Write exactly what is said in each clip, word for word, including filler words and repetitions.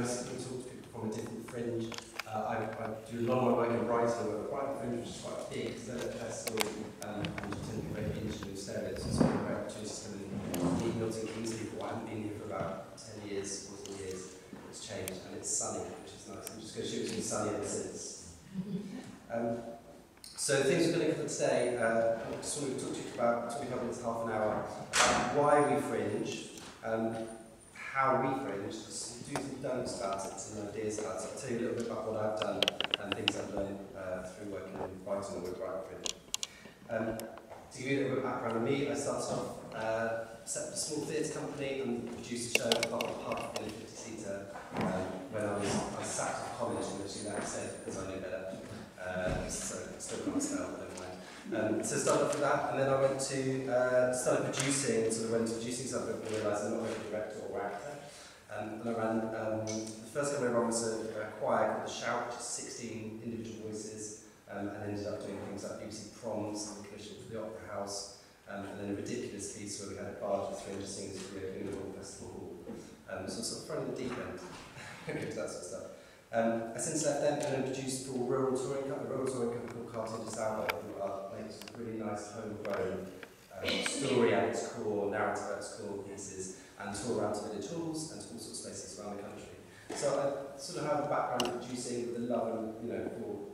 nice to talk to people from a different fringe. Uh, I, I do a lot of my work in Brighton, where the Brighton fringe is quite big, so they're festival, um, and you tend to be very interested in stereos. So it's been a great opportunity to come and meet Milton Keynes people. I haven't been here for about ten years, fourteen years. It's changed, and it's sunny, which is nice. I'm just going to shoot it's been sunny ever since. Um, so the things we're going to cover today, uh, I just want to talk to you about, talk to you about this half an hour, about why we fringe, um, how we fringe, some do's and don'ts about it, some ideas about it. I'll tell you a little bit about what I've done and things I've learned uh, through working in Brighton with Brighton Fringe. Um, to give you a little bit of background on me, I started off, uh, set up a small theatre company and produced a show called Bubble Pub in a fifty-seater um, when I was, I was sacked of college, and as you know, I said, because I knew better. Uh, so I still can't spell, but never mind. Um, so I started off with that, and then I went to, uh, started producing, sort of went to producing something and realised I'm not really a director or actor. Um, and I ran, um, the first company I ran was a, a choir called The Shout, which is sixteen individual voices, um, and ended up doing things like B B C Proms, and commissioned for the Opera House, um, and then a ridiculous piece where we had a barge with three hundred singers for the opening of the Royal Festival Hall. Um, so sort of thrown in the deep end, that sort of stuff. Um, I since left them and produced for Rural Touring Company, Rural Touring Company called Carter DeSalvo, who are makes really nice homegrown um, story at its core, narrative at its core pieces, and tour around to village halls and to all sorts of places around the country. So I sort of have a background in producing with the love and, you know,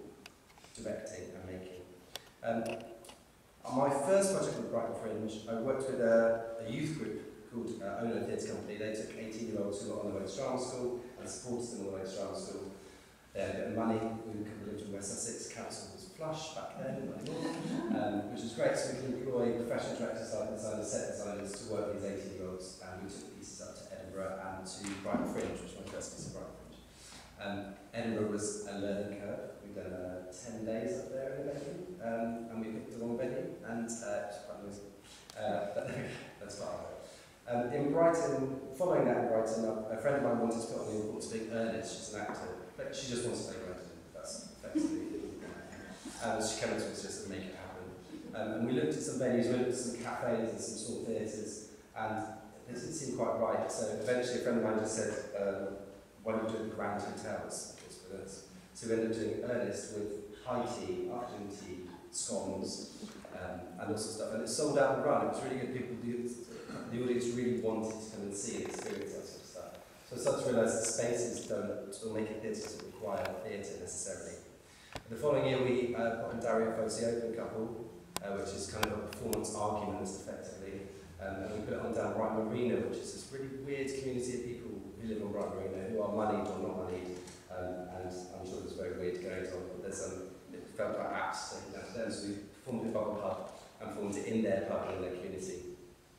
for directing and making. Um, on my first project with Brighton Fringe, I worked with a, a youth group called uh, Ono Theatre Company. They took eighteen-year-olds who were on their way to drama school and supported them on the way to drama school. They had a bit of money. We lived in West Sussex. Council was flush back then, um, which was great. So we could employ professional directors, light designers, set designers to work with these eighteen-year-olds, and we took the pieces up to Edinburgh and to Brighton Fringe, which was my first piece of Brighton Fringe. Um, Edinburgh was a learning curve. We'd done uh, ten days up there in the venue, um, and we picked the wrong venue, and uh, it was quite noisy. Uh, but that's part of it. Um, in Brighton, following that in Brighton, a, a friend of mine wanted to put on the important to being Ernest. She's an actor, but she just wants to play Brighton. That's effectively it. And she came to us just to make it happen. Um, and we looked at some venues, we looked at some cafes and some small theatres, and it didn't seem quite right. So eventually a friend of mine just said, um, why don't you do the Grand Hotels? With us. So we ended up doing Ernest with high tea, afternoon tea, scones, um, and all sorts of stuff. And it sold out the run. It was really good. People do The audience really wanted to come and see and experience that sort of stuff. So I started to realise that spaces don't, don't make a theatre to require theatre necessarily. The following year we uh, put on Dario Fo, The Open Couple, uh, which is kind of a performance argument effectively. Um, and we put it on down Brighton Marina, which is this really weird community of people who live on Brighton Marina, who are moneyed or not moneyed. Um, and I'm sure it was very weird going on, but there's um, it felt quite apt to take it down to them. So we performed it at Bubble Pub and performed it in their pub in their community.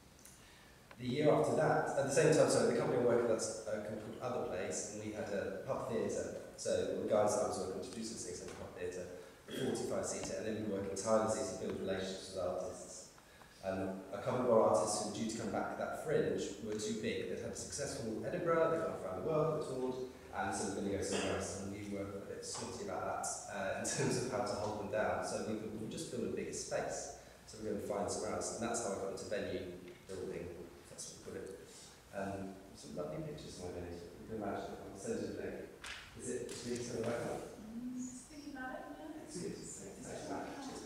The year after that, at the same time, so the company I worked with was a company called Other Place, and we had a pub theatre. So the guys that I was working with producing things at the pub theatre, forty-five seater, and then we work tirelessly to build relationships with artists. Um, a couple of our artists who were due to come back to that fringe were too big. They'd had a successful Edinburgh, they'd gone around the world, they toured, and so we're going to go somewhere else, and we were a bit snotty about that uh, in terms of how to hold them down. So we would just build a bigger space. So we're going to find somewhere else, and that's how I got into venue building. That's what we put it. Um, some lovely pictures of my venue. You can imagine. I'll send you the link. Is it really something like that? Thinking about it, yeah. It's good. Thanks, Matt.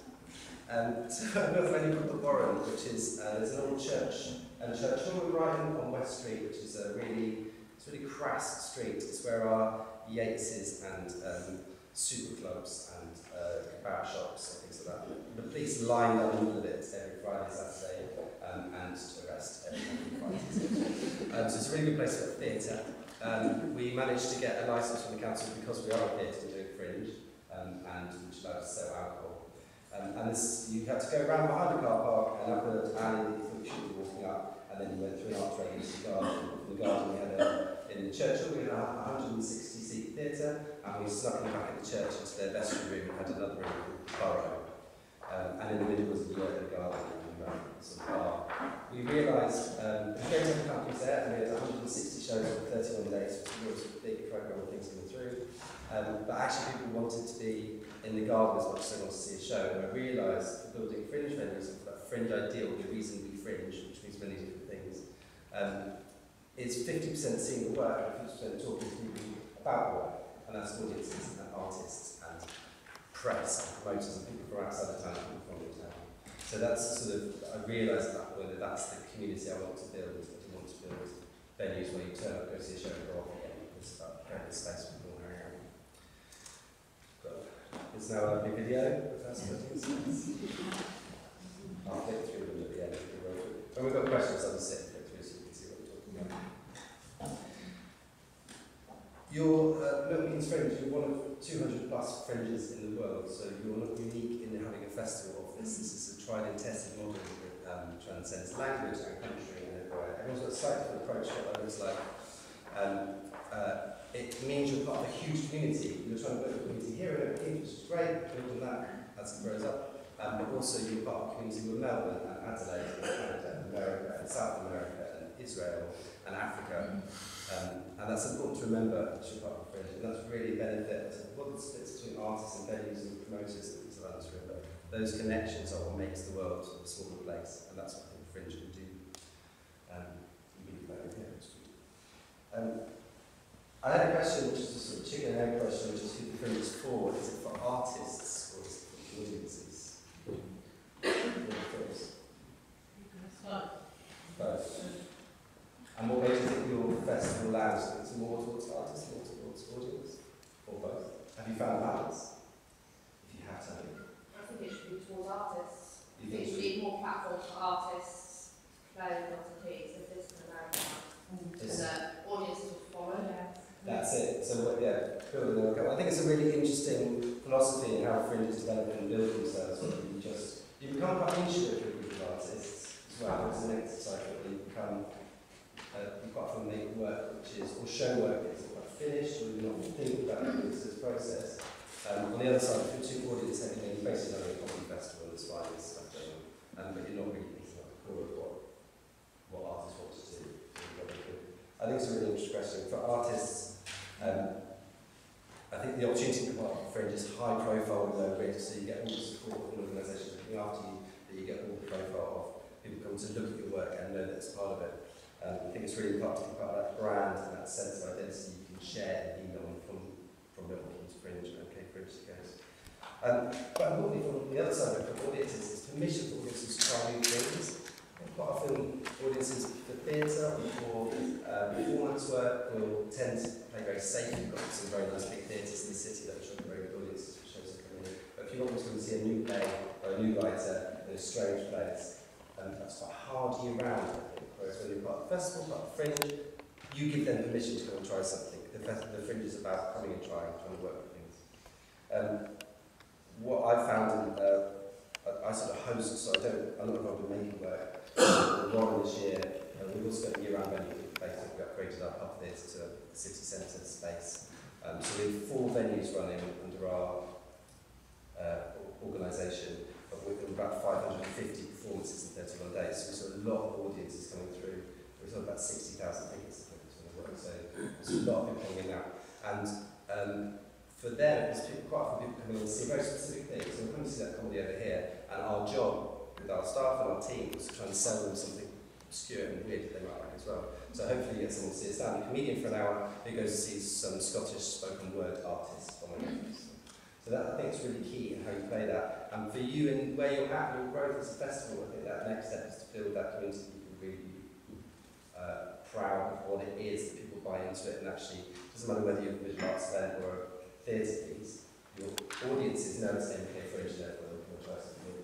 Um, so another venue called The Warren, which is uh, there's an old church, and church on Brighton on West Street, which is a really it's a really crass street. It's where our Yateses and um, super clubs and uh, kebab shops and things like that. The police line up in the middle of it every Friday, Saturday, um, and to arrest every Friday. um, so it's a really good place for theatre. Um, we managed to get a licence from the council because we are a theatre and doing fringe, um, and which allowed us to sell alcohol. Um, and this, you had to go around behind the car park and up an alley that you should be walking up, and then you went through an archway into the garden. In the garden we had a, in the church we had a one hundred sixty seat theatre, and we snuck in the back of the church into their vestry room and had another room called Burrow. Um, and in the middle was a yard garden and um, some bar. We realised, um, we came to the companies there, and we had one hundred sixty shows over thirty-one days, which was a big programme of things coming through. Um, but actually people wanted to be in the garden as much as they wanted to see a show, and I realised that building fringe venues, that fringe ideal, the reason we fringe, which means many different things, um, is fifty percent seeing the work and fifty percent talking to people who about work, and that's audiences and artists and press and promoters and people from outside of town and people from the town. So that's sort of, I realised at that point that that's the community I want to build. I do want to build venues where you turn up, go see a show and go off again. It's about creating space for people hanging out. But it's now a lovely video of us putting space. I'll flick through them at the end. When we've got questions, I'll just sit and flick through so you can see what we're talking about. Your uh, Milton Keynes Fringe, you're one of two hundred plus fringes in the world, so you're not unique in having a festival of this. This is a tried and tested model that um, transcends language and country and everywhere. Everyone's got a slightly different approach to what that looks like. Um, uh, it means you're part of a huge community. You're trying to build a community here in Milton Keynes, which is great, building that as it grows up. Um, but also you're part of a community with Melbourne and Adelaide and Canada and America and South America and Israel and Africa. Um, and that's important to remember as you're part of the Fringe, and that's really a benefit of what the splits between artists and venues and promoters that it's allowed us to remember. Those connections are what makes the world a smaller place, and that's what I think Fringe can do. Um, really well, yeah, um, I had a question, which is a sort of chicken and egg question, which is who the Fringe is for. Is it for artists or is it for audiences? Both. And what way do you think your festival lands? It's more towards artists, more towards audience, or both? Have you found balance? If you have to. I think it should be towards artists. You It think should be more platforms for artists, playing not to teach, if this can allow and uh, audiences will follow. Yeah. That's it. So, what, yeah, building the I think it's a really interesting philosophy in how fringes develop and build themselves. You just you become quite insular with a group of artists as well. It's an exercise where you become uh, you quite often make work which is or show work that isn't quite finished, or you're not thinking about it as this process. Um, on the other side, if you're too audience heavy, then you're basically having a comedy festival and it's fine and stuff going on, um, but you're not really thinking about the core of what what artists want to do. I think it's a really interesting question for artists. Um, I think the opportunity to part of Fringe is high profile and low risk, so you get all the support of an organisation looking after you, that you get all the profile of people come to look at your work and know that it's part of it. Um, I think it's really important to be part of that brand and that sense of identity you can share and email from, from Milton Keynes Fringe and OK Fringe it goes. Um, but importantly, from the other side of it, for audiences, it's permission for audiences to try new things. Quite often, audiences for theatre or for uh, performance work will tend to play very safe. We've got some very nice big theatres in the city that show very good audiences for shows that come in. But if you want to come and see a new play or a new writer in a strange place, um, that's quite hard year round, I think. Whereas when you're part of the festival, part of the Fringe, you give them permission to come and try something. The, the Fringe is about coming and trying, trying to work with things. Um, what I found in uh, I, I sort of host, so I don't, I'm not involved in making work. One this year, uh, we've also got a year-round venue place. We've upgraded our pub theatre to a city centre space. Um, so we have four venues running under our uh, organisation, but we've got about five hundred fifty performances in thirty-one days. So we saw a lot of audiences coming through. We saw about sixty thousand tickets to the work, so there's a lot of people coming in now. And um, for them, there's people, quite a few people coming in to see very specific things. So we're coming to see that comedy over here, and our job with our staff and our team was to try and sell them something obscure and weird that they might like as well. So hopefully you get someone to see a stand-up comedian for an hour who goes to see some Scottish spoken word artist on the campus. So that I think is really key in how you play that. And for you and where you're at, your growth as a festival, I think that next step is to build that community you can really uh, proud of what it is, that people buy into it, and actually, it doesn't matter whether you're a visual arts event or a theatre piece, your audiences know it's M K Fringe, therefore they'll try something.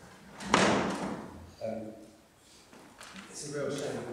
Um, it's a real shame.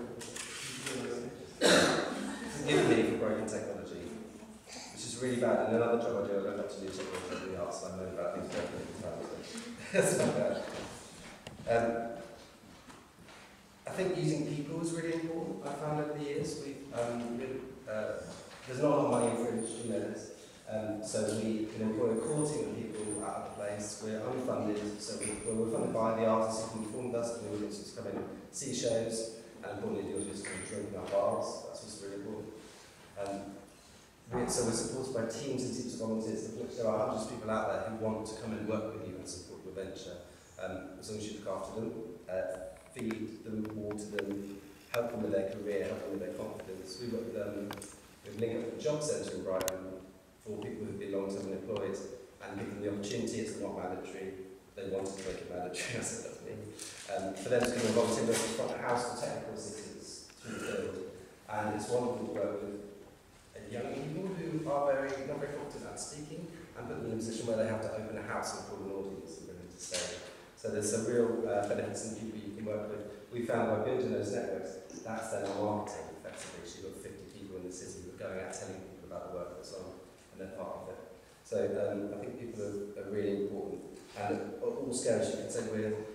Forgive me for broken technology, which is really bad. And another job I do, I don't like to do technology in the arts, and I know about things broken all the time. That's not bad. Um, I think using people is really important. I found over the years, we've, um, been, uh, there's not a lot of money in Fringe, you know this. Um, so we can employ a core team of people out of the place. We're unfunded, so we, well, we're funded by the artists who can perform with us, and the audiences come in and see shows, and importantly, the audiences come and drink in our bars. That's what's really important. Um, we, so we're supported by teams and teams of volunteers, of which there are hundreds of people out there who want to come and work with you and support your venture. Um, as long as you look after them, uh, feed them, water them, help them with their career, help them with their confidence. We work with um, with link up with the job centre in Brighton for people who've been long-term unemployed and give them the opportunity. It's not mandatory. They wanted to make it mandatory, I said that to me. Um, for them to come and volunteer both in front of house for technical assistance through the field. And it's wonderful to work with young people who are very, not very confident at speaking and put them in a position where they have to open a house and call an audience and bring them to stay. So there's some real uh, benefits in people you can work with. We found by building those networks, that's then our marketing effectively. So you've got fifty people in the city who are going out telling people about the work that's on, and they're part of it. So um, I think people are, are really important. And at all scales, you can say we're